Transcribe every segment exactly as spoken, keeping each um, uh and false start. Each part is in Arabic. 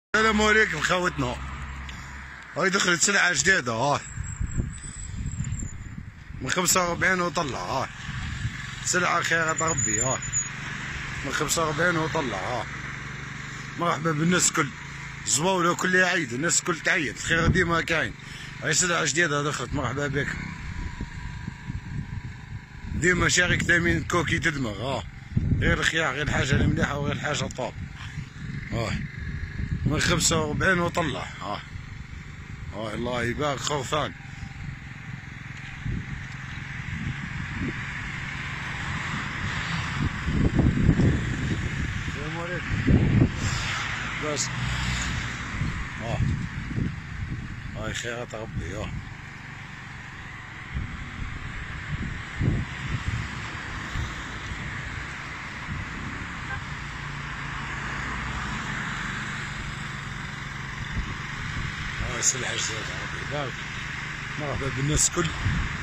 السلام عليكم خوتنا. هاي دخلت سلعة جديدة هاي من خمسة وأربعين وطلع. هاي سلعة خيرة ربي. هاي من خمسة وأربعين وطلع. هاي مرحبا بالناس كل زواولة كل عيد، الناس كل تعيد، الخير ديما كاين. هاي سلعة جديدة دخلت، مرحبا بك. ديما شارك ثمين كوكي تدمغ. ها غير الخيار، غير الحاجة المليحة وغير الحاجة طاب. هاي من خمسة وأربعين وطلع. ها هاي الله يبارك خوفان. السلام عليكم. بس ها هاي خيرات ربي. ها هاي سلعة جديدة ربي يبارك. مرحبا بالناس كل،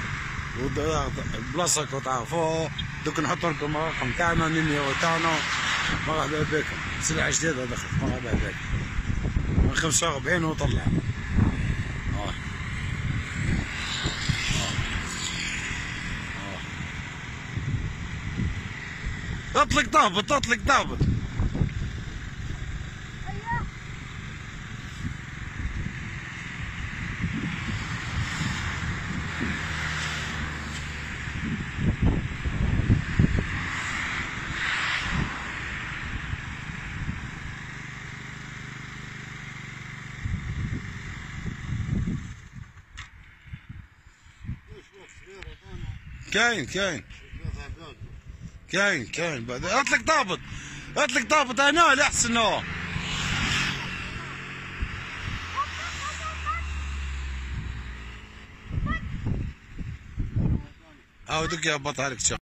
بلاصتكم تعرفوها، دوك نحط لكم الرقم تاعنا النيميرو تاعنا. مرحبا بكم، سلعة جديدة دخلت، مرحبا بك. من خمسة وأربعين وطلع. اه اطلق ضابط، اطلق ضابط. كاين كاين كاين كاين بعد اطلق ضابط، اطلق ضابط هنا الاحسن. هو هاو دوك يهبط عليك.